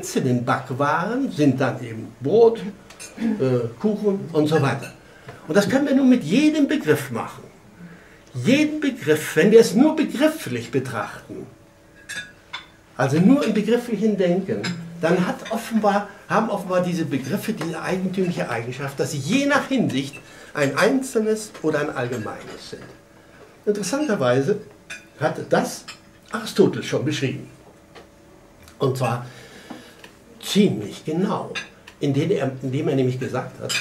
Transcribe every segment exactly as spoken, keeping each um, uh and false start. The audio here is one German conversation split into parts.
einzelnen Backwaren sind dann eben Brot, äh, Kuchen und so weiter. Und das können wir nun mit jedem Begriff machen. Jeden Begriff, wenn wir es nur begrifflich betrachten, also nur im begrifflichen Denken, dann hat offenbar, haben offenbar diese Begriffe diese eigentümliche Eigenschaft, dass sie je nach Hinsicht ein einzelnes oder ein allgemeines sind. Interessanterweise hat das Aristoteles schon beschrieben. Und zwar ziemlich genau, indem er, indem er nämlich gesagt hat,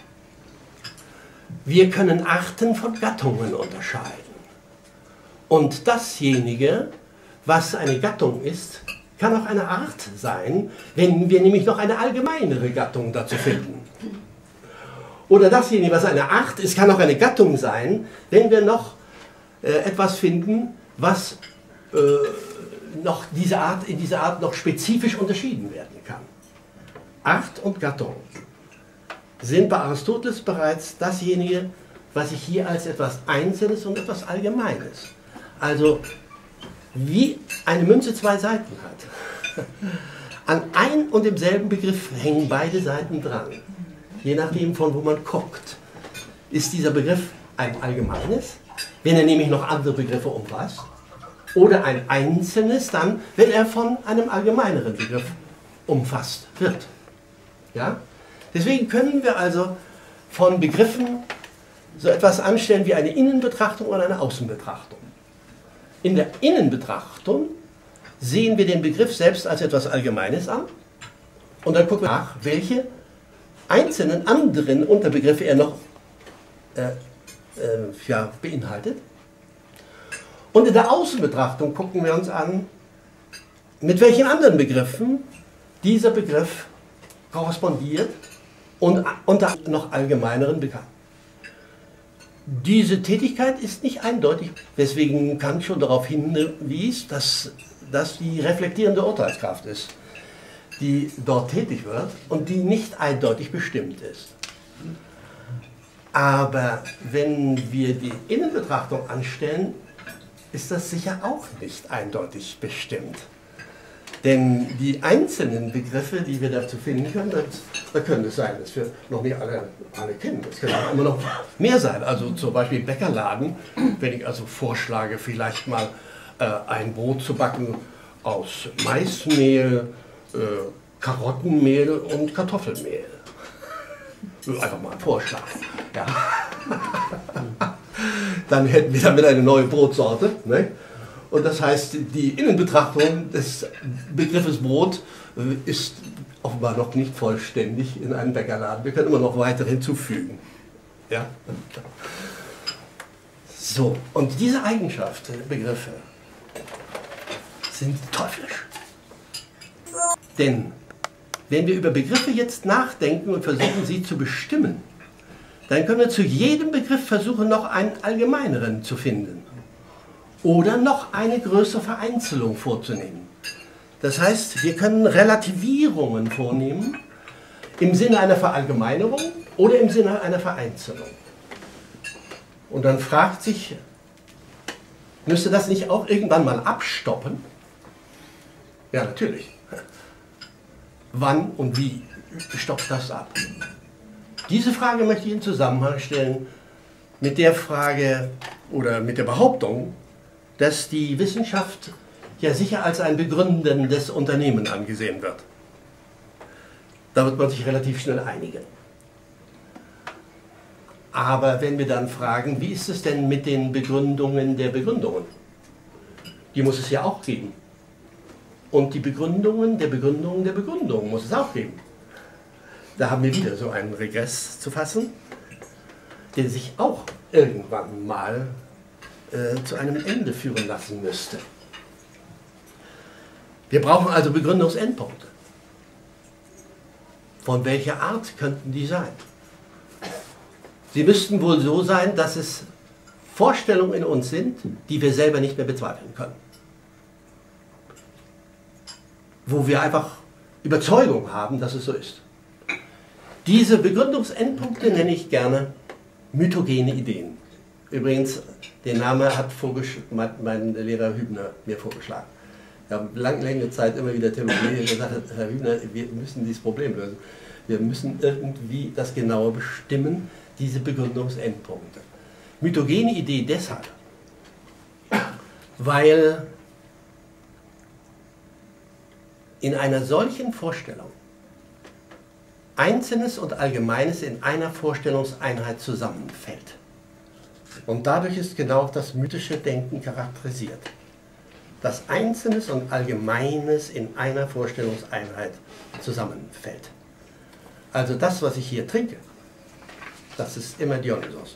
wir können Arten von Gattungen unterscheiden. Und dasjenige, was eine Gattung ist, kann auch eine Art sein, wenn wir nämlich noch eine allgemeinere Gattung dazu finden. Oder dasjenige, was eine Art ist, kann auch eine Gattung sein, wenn wir noch äh, etwas finden, was äh, noch diese Art, in dieser Art noch spezifisch unterschieden werden kann. Art und Gattung sind bei Aristoteles bereits dasjenige, was ich hier als etwas Einzelnes und etwas Allgemeines, also wie eine Münze zwei Seiten hat. An ein und demselben Begriff hängen beide Seiten dran. Je nachdem, von wo man guckt, ist dieser Begriff ein allgemeines, wenn er nämlich noch andere Begriffe umfasst, oder ein einzelnes dann, wenn er von einem allgemeineren Begriff umfasst wird. Ja? Deswegen können wir also von Begriffen so etwas anstellen wie eine Innenbetrachtung oder eine Außenbetrachtung. In der Innenbetrachtung sehen wir den Begriff selbst als etwas Allgemeines an und dann gucken wir nach, welche einzelnen anderen Unterbegriffe er noch äh, äh, ja, beinhaltet. Und in der Außenbetrachtung gucken wir uns an, mit welchen anderen Begriffen dieser Begriff korrespondiert und unter noch allgemeineren bekannt. Diese Tätigkeit ist nicht eindeutig, weswegen Kant schon darauf hinwies, dass das die reflektierende Urteilskraft ist, die dort tätig wird und die nicht eindeutig bestimmt ist. Aber wenn wir die Innenbetrachtung anstellen, ist das sicher auch nicht eindeutig bestimmt. Denn die einzelnen Begriffe, die wir dazu finden können, das, da können es sein, dass wir noch nicht alle, alle kennen. Es können auch immer noch mehr sein. Also zum Beispiel Bäckerladen, wenn ich also vorschlage, vielleicht mal äh, ein Brot zu backen aus Maismehl, äh, Karottenmehl und Kartoffelmehl. Einfach mal ein Vorschlag. Ja. Dann hätten wir damit eine neue Brotsorte. Ne? Und das heißt, die Innenbetrachtung des Begriffes Brot ist offenbar noch nicht vollständig in einem Bäckerladen. Wir können immer noch weiter hinzufügen. Ja? So, und diese Eigenschaften, Begriffe, sind teuflisch. Denn wenn wir über Begriffe jetzt nachdenken und versuchen, sie zu bestimmen, dann können wir zu jedem Begriff versuchen, noch einen allgemeineren zu finden. Oder noch eine größere Vereinzelung vorzunehmen. Das heißt, wir können Relativierungen vornehmen im Sinne einer Verallgemeinerung oder im Sinne einer Vereinzelung. Und dann fragt sich, müsste das nicht auch irgendwann mal abstoppen? Ja, natürlich. Wann und wie stoppt das ab? Diese Frage möchte ich in Zusammenhang stellen mit der Frage oder mit der Behauptung, dass die Wissenschaft ja sicher als ein begründendes Unternehmen angesehen wird. Da wird man sich relativ schnell einigen. Aber wenn wir dann fragen, wie ist es denn mit den Begründungen der Begründungen? Die muss es ja auch geben. Und die Begründungen der Begründungen der Begründungen muss es auch geben. Da haben wir wieder so einen Regress zu fassen, der sich auch irgendwann mal äh, zu einem Ende führen lassen müsste. Wir brauchen also Begründungsendpunkte. Von welcher Art könnten die sein? Sie müssten wohl so sein, dass es Vorstellungen in uns sind, die wir selber nicht mehr bezweifeln können. Wo wir einfach Überzeugung haben, dass es so ist. Diese Begründungsendpunkte nenne ich gerne mythogene Ideen. Übrigens, den Namen hat mein Lehrer Hübner mir vorgeschlagen. Ich habe lange, lange Zeit immer wieder telefoniert und gesagt, Herr Hübner, wir müssen dieses Problem lösen. Wir müssen irgendwie das genauer bestimmen, diese Begründungsendpunkte. Mythogene Idee deshalb, weil in einer solchen Vorstellung Einzelnes und Allgemeines in einer Vorstellungseinheit zusammenfällt. Und dadurch ist genau das mythische Denken charakterisiert. Dass Einzelnes und Allgemeines in einer Vorstellungseinheit zusammenfällt. Also das, was ich hier trinke, das ist immer Dionysos,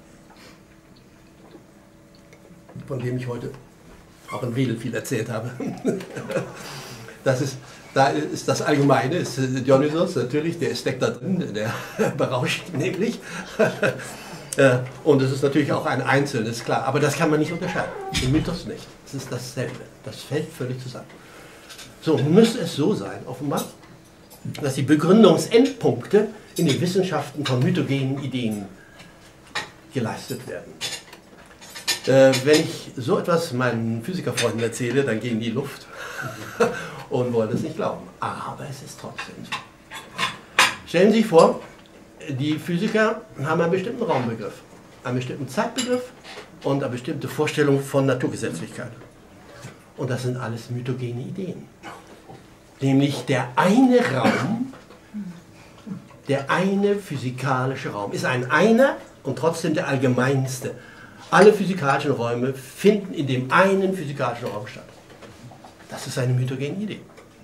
von dem ich heute auch in Wedel viel erzählt habe. Das ist, da ist das Allgemeine, ist Dionysos natürlich, der steckt da drin, der berauscht nämlich. Und es ist natürlich auch ein Einzelnes, klar, aber das kann man nicht unterscheiden. Im Mythos nicht. Es ist dasselbe. Das fällt völlig zusammen. So, müsste es so sein, offenbar, dass die Begründungsendpunkte in den Wissenschaften von mythogenen Ideen geleistet werden. Äh, wenn ich so etwas meinen Physikerfreunden erzähle, dann gehen die in die Luft und wollen es nicht glauben. Aber es ist trotzdem so. Stellen Sie sich vor, die Physiker haben einen bestimmten Raumbegriff, einen bestimmten Zeitbegriff und eine bestimmte Vorstellung von Naturgesetzlichkeit. Und das sind alles mythogene Ideen. Nämlich der eine Raum, der eine physikalische Raum, ist ein einer und trotzdem der allgemeinste. Alle physikalischen Räume finden in dem einen physikalischen Raum statt. Das ist eine mythogene Idee.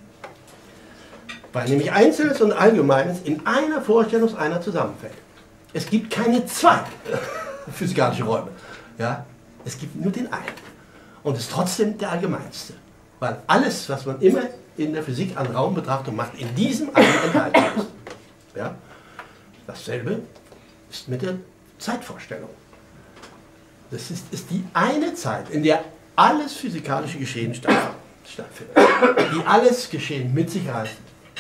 Weil nämlich Einzelnes und Allgemeines in einer Vorstellungseinheit zusammenfällt. Es gibt keine zwei physikalische Räume. Ja? Es gibt nur den einen. Und es ist trotzdem der allgemeinste. Weil alles, was man immer in der Physik an Raumbetrachtung macht, in diesem einen enthalten ist. Ja? Dasselbe ist mit der Zeitvorstellung. Das ist, ist die eine Zeit, in der alles physikalische Geschehen stattfindet. Die alles Geschehen mit sich reißt.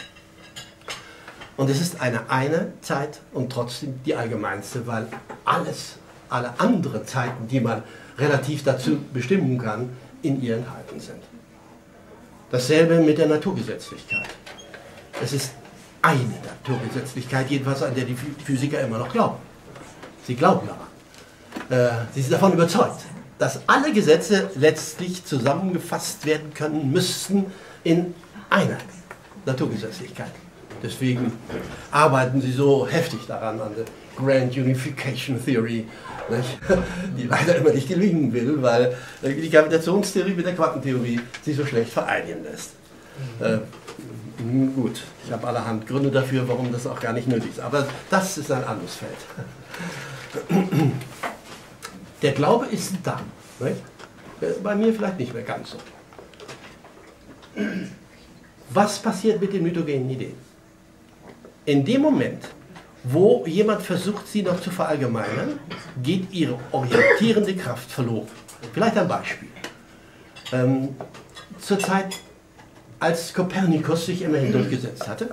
Und es ist eine eine Zeit und trotzdem die allgemeinste, weil alles, alle anderen Zeiten, die man relativ dazu bestimmen kann, in ihr enthalten sind. Dasselbe mit der Naturgesetzlichkeit. Es ist eine Naturgesetzlichkeit, jedenfalls an der die Physiker immer noch glauben. Sie glauben daran. Äh, sie sind davon überzeugt, dass alle Gesetze letztlich zusammengefasst werden können müssten in einer Naturgesetzlichkeit. Deswegen arbeiten sie so heftig daran, an der Grand Unification Theory, nicht? Die leider immer nicht gelingen will, weil die Gravitationstheorie mit der Quantentheorie sich so schlecht vereinigen lässt. Äh, gut, ich habe allerhand Gründe dafür, warum das auch gar nicht nötig ist, aber das ist ein anderes Feld. Der Glaube ist da, nicht? Bei mir vielleicht nicht mehr ganz so. Was passiert mit den mythogenen Ideen? In dem Moment, wo jemand versucht, sie noch zu verallgemeinern, geht ihre orientierende Kraft verloren. Vielleicht ein Beispiel. Ähm, zur Zeit, als Kopernikus sich immerhin durchgesetzt hatte,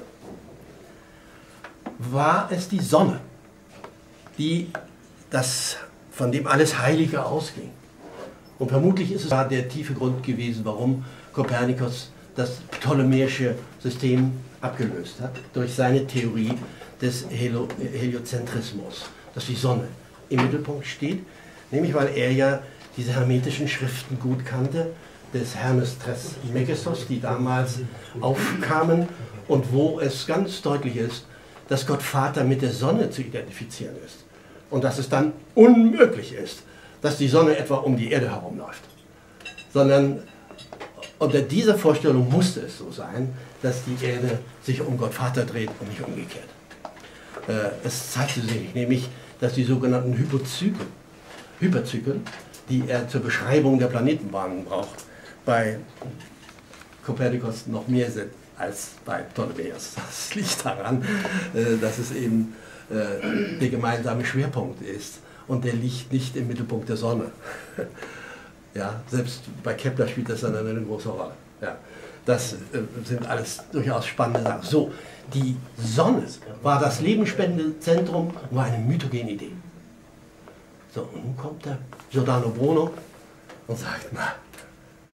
war es die Sonne, die das, von dem alles Heilige ausging. Und vermutlich ist es da der tiefe Grund gewesen, warum Kopernikus das ptolemäische System abgelöst hat, durch seine Theorie des Helio Heliozentrismus, dass die Sonne im Mittelpunkt steht, nämlich weil er ja diese hermetischen Schriften gut kannte, des Hermes Trismegistos, die damals aufkamen und wo es ganz deutlich ist, dass Gott Vater mit der Sonne zu identifizieren ist und dass es dann unmöglich ist, dass die Sonne etwa um die Erde herumläuft, sondern unter dieser Vorstellung musste es so sein, dass die Erde sich um Gott Vater dreht und nicht umgekehrt. Es zeigte sich nämlich, dass die sogenannten Hypozyklen, Hyperzyklen, die er zur Beschreibung der Planetenbahnen braucht, bei Kopernikus noch mehr sind als bei Ptolemäus. Das liegt daran, dass es eben der gemeinsame Schwerpunkt ist und der liegt nicht im Mittelpunkt der Sonne. Ja, selbst bei Kepler spielt das dann eine große Rolle. Ja, das äh, sind alles durchaus spannende Sachen. So, die Sonne war das lebensspendende Zentrum und war eine mythogene Idee. So, und nun kommt der Giordano Bruno und sagt, na,